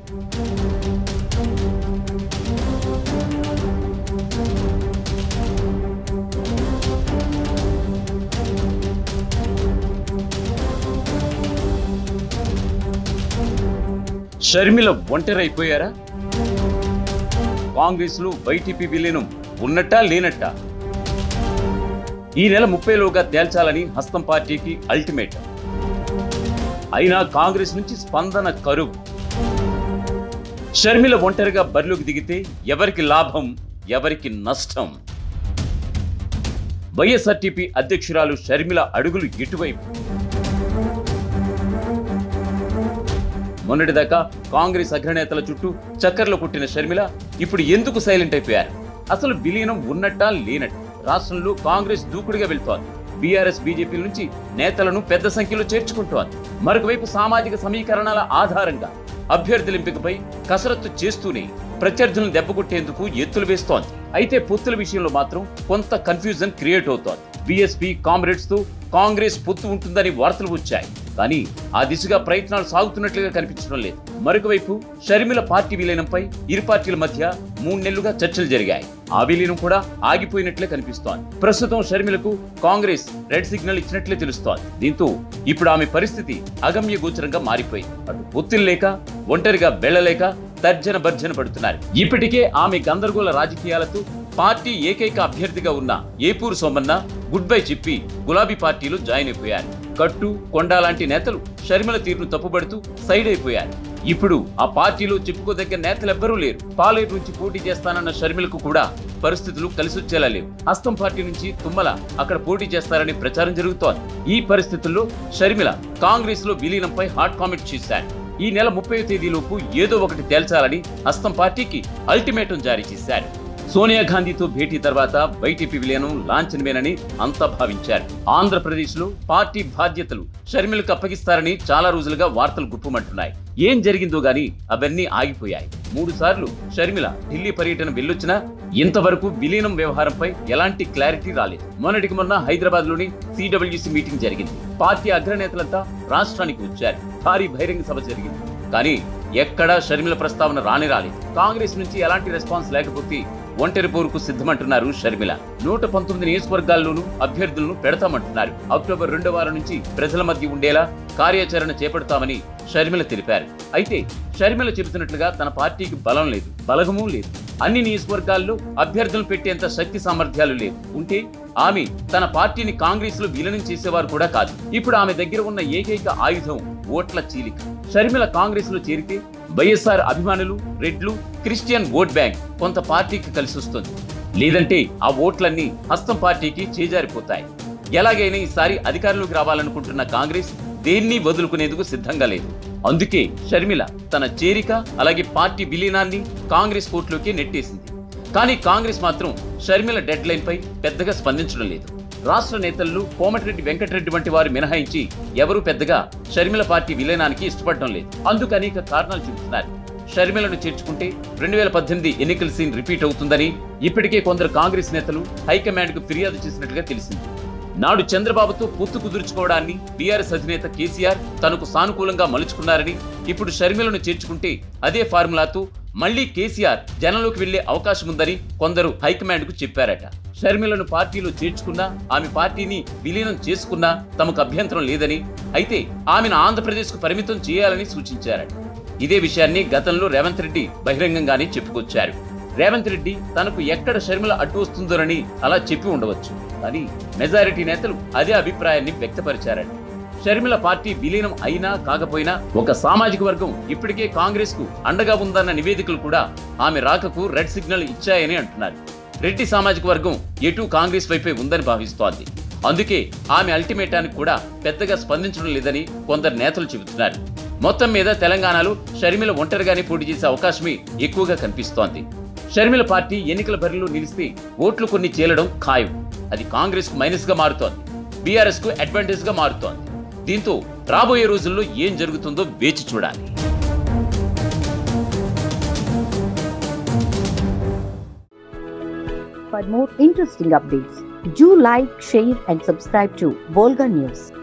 షర్మిల ఒంటరైపోయారా? కాంగ్రెస్ లో వైటీపీ విలీనం ఉన్నట్టా లేనట్టా? ఈ నెల 30లోగా తేల్చాలని హస్తం పార్టీకి అల్టిమేటం. అయినా కాంగ్రెస్ నుంచి స్పందన కరువు. షర్మిల ఒంటరిగా బరిలోకి దిగితే ఎవరికి లాభం, ఎవరికి నష్టం? వైఎస్ఆర్టీపీ అధ్యక్షురాలు షర్మిల అడుగులు ఎటువైపు? మొన్నటిదాకా కాంగ్రెస్ అగ్రనేతల చుట్టూ చక్కర్లు కొట్టిన షర్మిల ఇప్పుడు ఎందుకు సైలెంట్ అయిపోయారు? అసలు విలీనం ఉన్నట్టా లేనట్టు? రాష్ట్రంలో కాంగ్రెస్ దూకుడుగా వెళ్తోంది. బీఆర్ఎస్ బీజేపీ నుంచి నేతలను పెద్ద సంఖ్యలో చేర్చుకుంటోంది. మరొకవైపు సామాజిక సమీకరణాల ఆధారంగా అభ్యర్థుల ఎంపికపై కసరత్తు చేస్తూనే ప్రత్యర్థులను దెబ్బకొట్టేందుకు ఎత్తులు వేస్తోంది. అయితే పొత్తుల విషయంలో మాత్రం కొంత కన్ఫ్యూజన్ క్రియేట్ అవుతోంది. బీఎస్పీ కామ్రేడ్స్ తో కాంగ్రెస్ పొత్తు ఉంటుందని వార్తలు వచ్చాయి. కానీ ఆ దిశగా ప్రయత్నాలు సాగుతున్నట్లుగా కనిపించడం లేదు. మరొకవైపు షర్మిల పార్టీ విలీనంపై ఇరు పార్టీల మధ్య 3 నెలలుగా చర్చలు జరిగాయి. ఆ విలీనం కూడా ఆగిపోయినట్లే కనిపిస్తోంది. ప్రస్తుతం షర్మిలకు కాంగ్రెస్ రెడ్ సిగ్నల్ ఇచ్చినట్లే తెలుస్తోంది. దీంతో ఇప్పుడు ఆమె పరిస్థితి అగమ్య గోచరంగా మారిపోయింది. అటు పొత్తులు లేక, ఒంటరిగా వెళ్లలేక తర్జన భర్జన పడుతున్నారు. ఇప్పటికే ఆమె గందరగోళ రాజకీయాలతో పార్టీ ఏకైక అభ్యర్థిగా ఉన్న ఏపూరు సోమన్న గుడ్ బై చెప్పి గులాబీ పార్టీలో జాయిన్ అయిపోయారు. కట్టు, కొండా లాంటి నేతలు షర్మిల తీరును తప్పుబడుతూ సైడ్ అయిపోయారు. ఇప్పుడు ఆ పార్టీలో చెప్పుకోదగ్గ నేతలెవ్వరూ లేరు. పాలేరు నుంచి పోటీ చేస్తానన్న షర్మిలకు కూడా పరిస్థితులు కలిసొచ్చేలా లేవు. హస్తం పార్టీ నుంచి తుమ్మల అక్కడ పోటీ చేస్తారని ప్రచారం జరుగుతోంది. ఈ పరిస్థితుల్లో షర్మిల కాంగ్రెస్ లో విలీనంపై హాట్ కామెంట్ చేశారు. ఈ నెల 30వ తేదీలోపు ఏదో ఒకటి తేల్చాలని హస్తం పార్టీకి అల్టిమేటం జారీ చేశారు. సోనియా గాంధీతో భేటీ తర్వాత వైటీపీ విలీనం లాంఛనమేనని అంతా భావించారు. ఆంధ్రప్రదేశ్ లో పార్టీ బాధ్యతలు షర్మిలకు అప్పగిస్తారని చాలా రోజులుగా వార్తలు గుప్పమంటున్నాయి. ఏం జరిగిందో గానీ అవన్నీ ఆగిపోయాయి. 3 సార్లు షర్మిల ఢిల్లీ పర్యటన వెళ్ళొచ్చినా ఇంతవరకు విలీనం వ్యవహారంపై ఎలాంటి క్లారిటీ రాలేదు. మొన్నటికి మొన్న హైదరాబాద్ లోని సిడబ్ల్యూసీ మీటింగ్ జరిగింది. పార్టీ అగ్రనేతలంతా రాష్ట్రానికి వచ్చారు. భారీ బహిరంగ సభ జరిగింది. కానీ ఎక్కడా షర్మిల ప్రస్తావన రాలేదు. కాంగ్రెస్ నుంచి ఎలాంటి రెస్పాన్స్ లేకపోతే ఒంటరి పోరుకు సిద్ధమంటున్నారు షర్మిల. 119 నియోజకవర్గాల్లోనూ అభ్యర్థులను పెడతామంటున్నారు. అక్టోబర్ 2వ వారం నుంచి ప్రజల మధ్య ఉండేలా కార్యాచరణ చేపడతామని షర్మిల తెలిపారు. అయితే షర్మిల చెబుతున్నట్లుగా తన పార్టీకి బలం లేదు, బలగమూ లేదు. అన్ని నియోజకవర్గాల్లో అభ్యర్థులను పెట్టేంత శక్తి సామర్థ్యాలు లేవు. ఉంటే ఆమె తన పార్టీని కాంగ్రెస్ లో విలీనం చేసేవారు కూడా కాదు. ఇప్పుడు ఆమె దగ్గర ఉన్న ఏకైక ఆయుధం ఓట్ల చీలిక. షర్మిల కాంగ్రెస్ లో చేరితే వైఎస్ఆర్ అభిమానులు, రెడ్లు, క్రిస్టియన్ ఓట్ బ్యాంక్ కొంత పార్టీకి కలిసి వస్తుంది. లేదంటే ఆ ఓట్లన్నీ హస్తం పార్టీకి చేజారిపోతాయి. ఎలాగైనా ఈసారి అధికారంలోకి రావాలనుకుంటున్న కాంగ్రెస్ దేన్ని వదులుకునేందుకు సిద్ధంగా లేదు. అందుకే షర్మిల తన చేరిక అలాగే పార్టీ విలీనాన్ని కాంగ్రెస్ కోర్టులోకి నెట్టేసింది. కానీ కాంగ్రెస్ మాత్రం షర్మిల డెడ్ లైన్ పై పెద్దగా స్పందించడం లేదు. రాష్ట్ర నేతలు కోమటిరెడ్డి వెంకటరెడ్డి వంటి వారు మినహాయించి ఎవరూ పెద్దగా షర్మిల పార్టీ విలీనానికి ఇష్టపడడం లేదు. అందుకు అనేక కారణాలు చెబుతున్నారు. షర్మిలను చేర్చుకుంటే 2018 ఎన్నికల సీన్ రిపీట్ అవుతుందని ఇప్పటికే కొందరు కాంగ్రెస్ నేతలు హైకమాండ్ కు ఫిర్యాదు చేసినట్లుగా తెలిసింది. నాడు చంద్రబాబుతో పొత్తు కుదుర్చుకోవడాన్ని బీఆర్ఎస్ అధినేత కేసీఆర్ తనకు సానుకూలంగా మలుచుకున్నారని, ఇప్పుడు షర్మిలను చేర్చుకుంటే అదే ఫార్ములాతో మళ్లీ కేసీఆర్ జనంలోకి వెళ్లే అవకాశం ఉందని కొందరు హైకమాండ్ కు చెప్పారట. షర్మిలను పార్టీలో చేర్చుకున్నా, ఆమె పార్టీని విలీనం చేసుకున్నా తమకు అభ్యంతరం లేదని, అయితే ఆమెను ఆంధ్రప్రదేశ్ కు పరిమితం చేయాలని సూచించారట. ఇదే విషయాన్ని గతంలో రేవంత్ రెడ్డి బహిరంగంగానే చెప్పుకొచ్చారు. రేవంత్ రెడ్డి తనకు ఎక్కడ షర్మిల అడ్డు వస్తుందోనని అలా చెప్పి ఉండవచ్చు. కానీ మెజారిటీ నేతలు అదే అభిప్రాయాన్ని వ్యక్తపరిచారట. షర్మిల పార్టీ విలీనం అయినా కాకపోయినా ఒక సామాజిక వర్గం ఇప్పటికే కాంగ్రెస్ కు అండగా ఉందన్న నివేదికలు కూడా ఆమె రాకకు రెడ్ సిగ్నల్ ఇచ్చాయని అంటున్నారు. రెడ్డి సామాజిక వర్గం ఎటు కాంగ్రెస్ వైపే ఉందని భావిస్తోంది. అందుకే ఆమె అల్టిమేటానికి కూడా పెద్దగా స్పందించడం లేదని కొందరు నేతలు చెబుతున్నారు. మొత్తం మీద తెలంగాణలో షర్మిల ఒంటరిగానే పోటీ చేసే అవకాశమే ఎక్కువగా కనిపిస్తోంది. షర్మిల పార్టీ ఎన్నికల బరిలో నిలిస్తే ఓట్లు కొన్ని చేలడం ఖాయం. అది కాంగ్రెస్ కు మైనస్ గా మారుతోంది, బీఆర్ఎస్ కు అడ్వాంటేజ్ గా మారుతోంది. దీంతో రాబోయే రోజుల్లో ఏం జరుగుతుందో వేచి చూడాలి. For more interesting updates, do like, share and subscribe to Volga News.